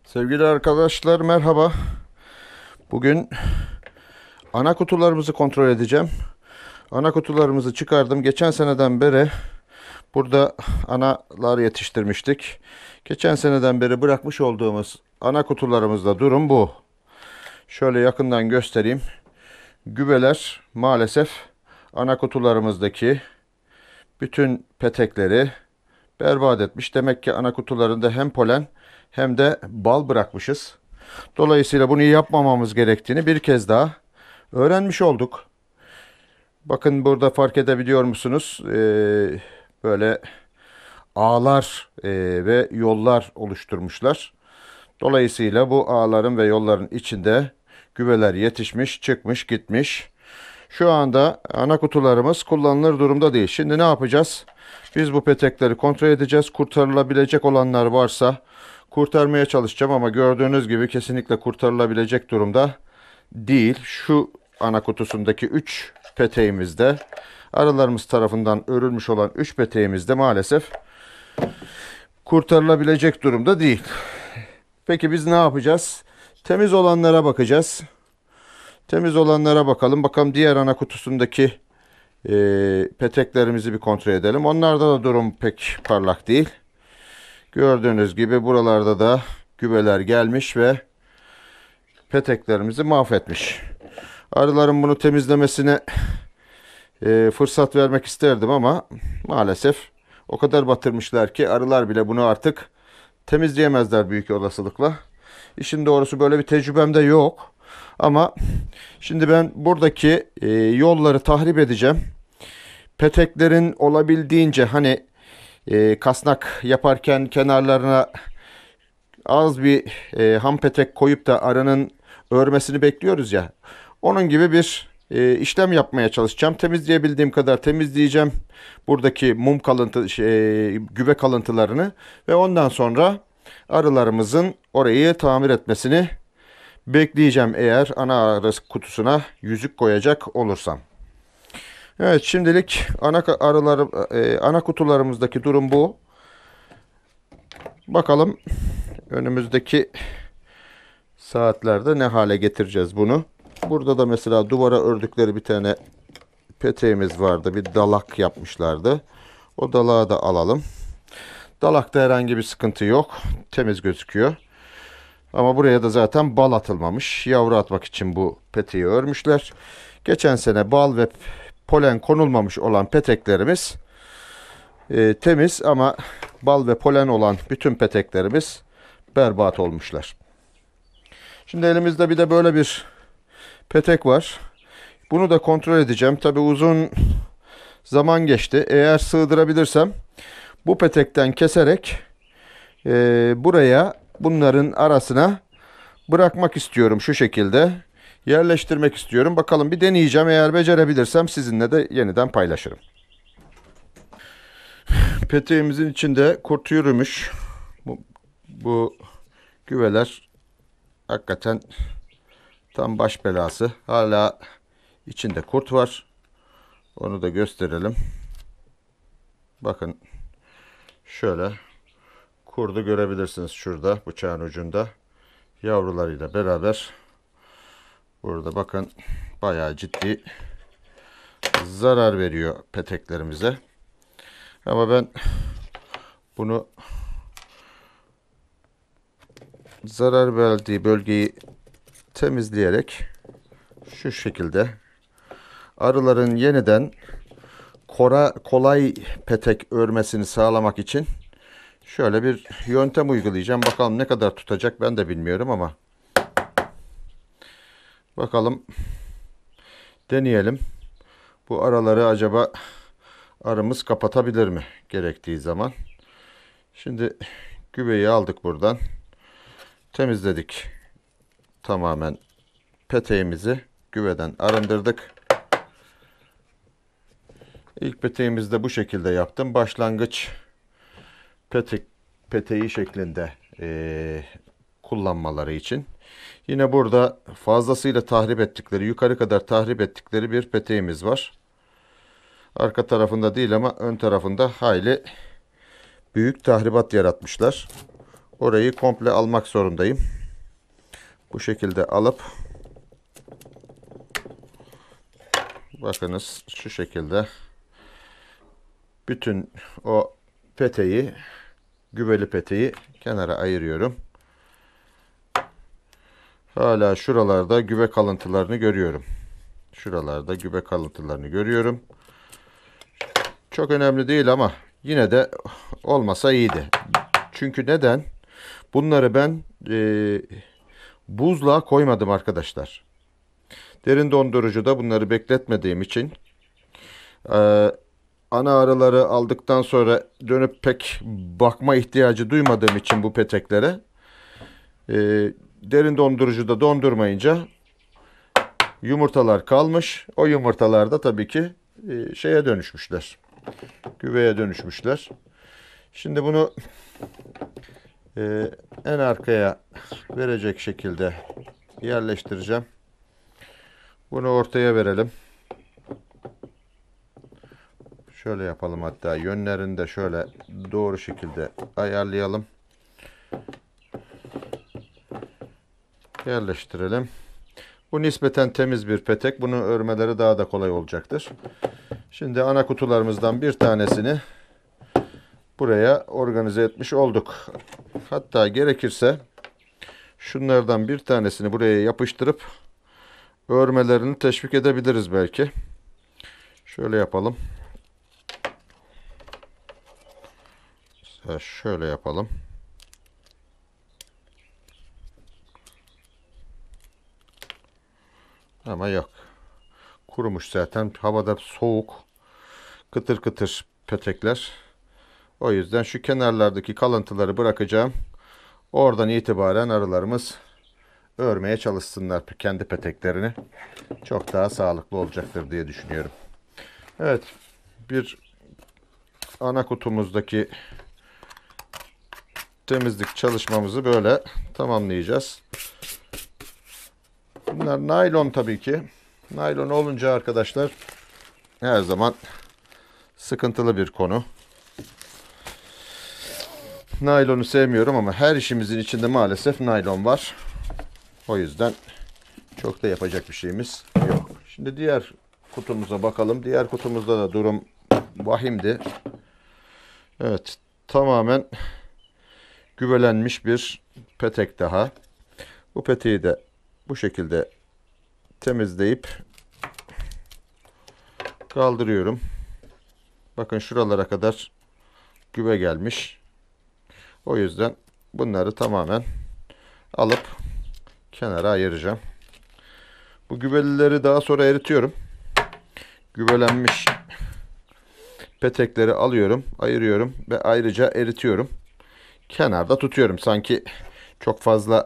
Sevgili arkadaşlar merhaba. Bugün ana kutularımızı kontrol edeceğim. Ana kutularımızı çıkardım. Geçen seneden beri burada analar yetiştirmiştik. Geçen seneden beri bırakmış olduğumuz ana kutularımızda durum bu. Şöyle yakından göstereyim. Güveler maalesef ana kutularımızdaki bütün petekleri berbat etmiş. Demek ki ana kutularında hem polen hem de bal bırakmışız. Dolayısıyla bunu yapmamamız gerektiğini bir kez daha öğrenmiş olduk. Bakın burada fark edebiliyor musunuz? Böyle ağlar ve yollar oluşturmuşlar. Dolayısıyla bu ağların ve yolların içinde güveler yetişmiş, çıkmış, gitmiş. Şu anda ana kutularımız kullanılır durumda değil. Şimdi ne yapacağız? Biz bu petekleri kontrol edeceğiz. Kurtarılabilecek olanlar varsa kurtarmaya çalışacağım ama gördüğünüz gibi kesinlikle kurtarılabilecek durumda değil. Şu ana kutusundaki 3 peteğimizde, arılarımız tarafından örülmüş olan 3 peteğimizde maalesef kurtarılabilecek durumda değil. Peki biz ne yapacağız? Temiz olanlara bakacağız. Temiz olanlara bakalım. Bakalım diğer ana kutusundaki peteklerimizi bir kontrol edelim. Onlarda da durum pek parlak değil. Gördüğünüz gibi buralarda da güveler gelmiş ve peteklerimizi mahvetmiş. Arıların bunu temizlemesine fırsat vermek isterdim ama maalesef o kadar batırmışlar ki arılar bile bunu artık temizleyemezler büyük olasılıkla. İşin doğrusu böyle bir tecrübem de yok. Ama şimdi ben buradaki yolları tahrip edeceğim. Peteklerin olabildiğince hani kasnak yaparken kenarlarına az bir ham petek koyup da arının örmesini bekliyoruz ya. Onun gibi bir işlem yapmaya çalışacağım. Temizleyebildiğim kadar temizleyeceğim. Buradaki mum kalıntı, güve kalıntılarını ve ondan sonra arılarımızın orayı tamir etmesini bekleyeceğim eğer ana arı kutusuna yüzük koyacak olursam. Evet, şimdilik ana kutularımızdaki durum bu. Bakalım önümüzdeki saatlerde ne hale getireceğiz bunu. Burada da mesela duvara ördükleri bir tane peteğimiz vardı. Bir dalak yapmışlardı. O dalağı da alalım. Dalakta herhangi bir sıkıntı yok. Temiz gözüküyor. Ama buraya da zaten bal atılmamış. Yavru atmak için bu peteği örmüşler. Geçen sene bal ve polen konulmamış olan peteklerimiz temiz ama bal ve polen olan bütün peteklerimiz berbat olmuşlar. Şimdi elimizde bir de böyle bir petek var. Bunu da kontrol edeceğim. Tabi uzun zaman geçti. Eğer sığdırabilirsem bu petekten keserek buraya bunların arasına bırakmak istiyorum şu şekilde. Yerleştirmek istiyorum. Bakalım bir deneyeceğim. Eğer becerebilirsem sizinle de yeniden paylaşırım. Peteğimizin içinde kurt yürümüş. Bu güveler hakikaten tam baş belası. Hala içinde kurt var. Onu da gösterelim. Bakın şöyle kurdu görebilirsiniz şurada bıçağın ucunda. Yavrularıyla beraber burada bakın bayağı ciddi zarar veriyor peteklerimize. Ama ben bunu zarar verdiği bölgeyi temizleyerek şu şekilde arıların yeniden kolay petek örmesini sağlamak için şöyle bir yöntem uygulayacağım. Bakalım ne kadar tutacak ben de bilmiyorum ama bakalım, deneyelim. Bu araları acaba arımız kapatabilir mi gerektiği zaman? Şimdi güveyi aldık buradan. Temizledik. Tamamen peteğimizi güveden arındırdık. İlk peteğimizi de bu şekilde yaptım. Başlangıç peteği şeklinde kullanmaları için. Yine burada fazlasıyla tahrip ettikleri, yukarı kadar tahrip ettikleri bir peteğimiz var. Arka tarafında değil ama ön tarafında hayli büyük tahribat yaratmışlar. orayı komple almak zorundayım. Bu şekilde alıp bakınız şu şekilde bütün o peteği, güveli peteği kenara ayırıyorum. Hala şuralarda güve kalıntılarını görüyorum. Şuralarda güve kalıntılarını görüyorum. Çok önemli değil ama yine de olmasa iyiydi. Çünkü neden? Bunları ben buzluğa koymadım arkadaşlar. Derin dondurucuda bunları bekletmediğim için ana arıları aldıktan sonra dönüp pek bakma ihtiyacı duymadığım için bu peteklere derin dondurucuda dondurmayınca yumurtalar kalmış. O yumurtalar da tabii ki şeye dönüşmüşler. Güveye dönüşmüşler. Şimdi bunu en arkaya verecek şekilde yerleştireceğim. Bunu ortaya verelim. Şöyle yapalım, hatta yönlerini de şöyle doğru şekilde ayarlayalım. Yerleştirelim. Bu nispeten temiz bir petek. Bunu örmeleri daha da kolay olacaktır. Şimdi ana kutularımızdan bir tanesini buraya organize etmiş olduk. Hatta gerekirse şunlardan bir tanesini buraya yapıştırıp örmelerini teşvik edebiliriz belki. Şöyle yapalım. Şöyle yapalım. Ama yok. Kurumuş zaten. Havada soğuk. Kıtır kıtır petekler. O yüzden şu kenarlardaki kalıntıları bırakacağım. Oradan itibaren arılarımız örmeye çalışsınlar kendi peteklerini. Çok daha sağlıklı olacaktır diye düşünüyorum. Evet. Bir ana kutumuzdaki temizlik çalışmamızı böyle tamamlayacağız. Bunlar naylon tabii ki. Naylon olunca arkadaşlar her zaman sıkıntılı bir konu. Naylonu sevmiyorum ama her işimizin içinde maalesef naylon var. O yüzden çok da yapacak bir şeyimiz yok. Şimdi diğer kutumuza bakalım. Diğer kutumuzda da durum vahimdi. Evet, tamamen güvelenmiş bir petek daha. Bu peteği de bu şekilde temizleyip kaldırıyorum. Bakın şuralara kadar güve gelmiş. O yüzden bunları tamamen alıp kenara ayıracağım. Bu güvelileri daha sonra eritiyorum. Güvelenmiş petekleri alıyorum, ayırıyorum ve ayrıca eritiyorum. Kenarda tutuyorum. Sanki çok fazla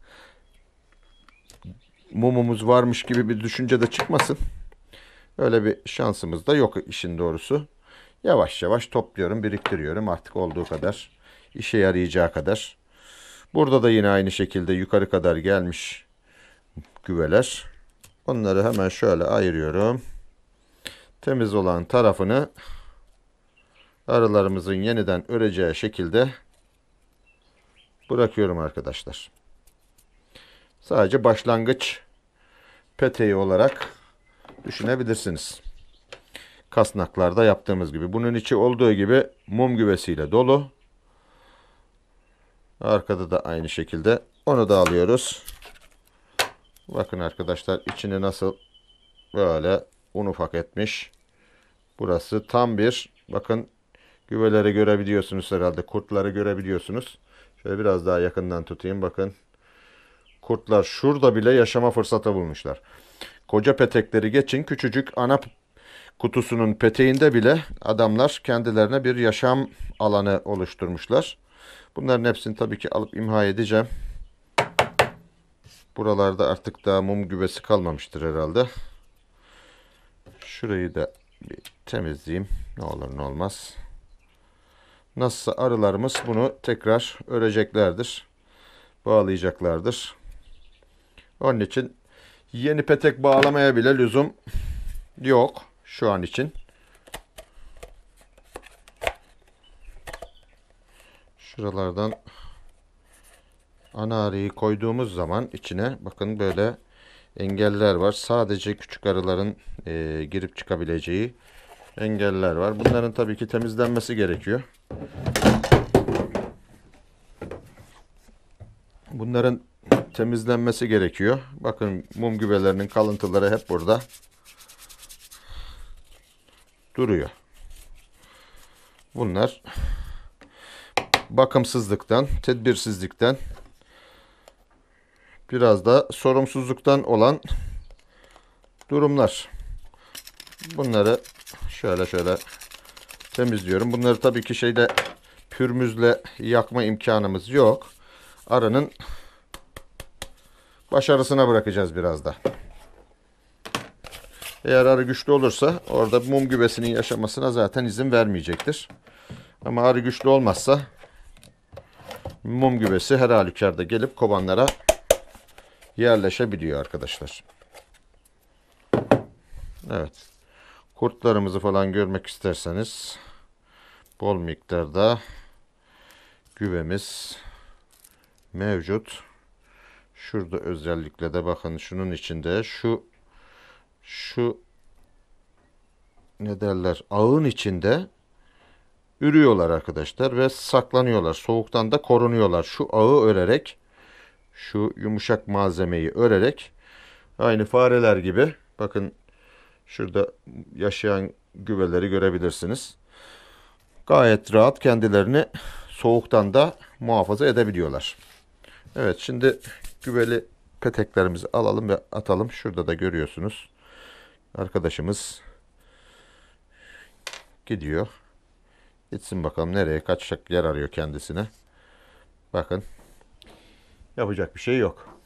mumumuz varmış gibi bir düşünce de çıkmasın. Öyle bir şansımız da yok işin doğrusu. Yavaş yavaş topluyorum, biriktiriyorum artık olduğu kadar, işe yarayacağı kadar. Burada da yine aynı şekilde yukarı kadar gelmiş güveler. Onları hemen şöyle ayırıyorum. Temiz olan tarafını arılarımızın yeniden öreceği şekilde bırakıyorum arkadaşlar. Sadece başlangıç peteği olarak düşünebilirsiniz. Kasnaklarda yaptığımız gibi. Bunun içi olduğu gibi mum güvesiyle dolu. Arkada da aynı şekilde. Onu da alıyoruz. Bakın arkadaşlar içini nasıl böyle un ufak etmiş. Burası tam bir, bakın güveleri görebiliyorsunuz herhalde. Kurtları görebiliyorsunuz. Şöyle biraz daha yakından tutayım. Bakın. Kurtlar şurada bile yaşama fırsatı bulmuşlar. Koca petekleri geçin, küçücük ana kutusunun peteğinde bile adamlar kendilerine bir yaşam alanı oluşturmuşlar. Bunların hepsini tabii ki alıp imha edeceğim. Buralarda artık daha mum güvesi kalmamıştır herhalde. Şurayı da bir temizleyeyim. Ne olur ne olmaz. Nasılsa arılarımız bunu tekrar öreceklerdir. Bağlayacaklardır. Onun için yeni petek bağlamaya bile lüzum yok şu an için. Şuralardan ana arıyı koyduğumuz zaman içine bakın böyle engeller var. Sadece küçük arıların girip çıkabileceği engeller var. Bunların tabii ki temizlenmesi gerekiyor. Bunların temizlenmesi gerekiyor. Bakın mum güvelerinin kalıntıları hep burada duruyor. Bunlar bakımsızlıktan, tedbirsizlikten, biraz da sorumsuzluktan olan durumlar. Bunları şöyle temizliyorum. Bunları tabii ki pürmüzle yakma imkanımız yok. Arının başarısına bırakacağız biraz da. Eğer arı güçlü olursa orada mum güvesinin yaşamasına zaten izin vermeyecektir. Ama arı güçlü olmazsa mum güvesi her halükarda gelip kovanlara yerleşebiliyor arkadaşlar. Evet. Kurtlarımızı falan görmek isterseniz bol miktarda güvemiz mevcut. Şurada özellikle de bakın şunun içinde şu ne derler, ağın içinde ürüyorlar arkadaşlar ve saklanıyorlar. Soğuktan da korunuyorlar. Şu ağı örerek, şu yumuşak malzemeyi örerek aynı fareler gibi, bakın şurada yaşayan güveleri görebilirsiniz. Gayet rahat kendilerini soğuktan da muhafaza edebiliyorlar. Evet, şimdi güveli peteklerimizi alalım ve atalım. Şurada da görüyorsunuz. Arkadaşımız gidiyor. Gitsin bakalım nereye, kaçacak yer arıyor kendisine. Bakın, yapacak bir şey yok.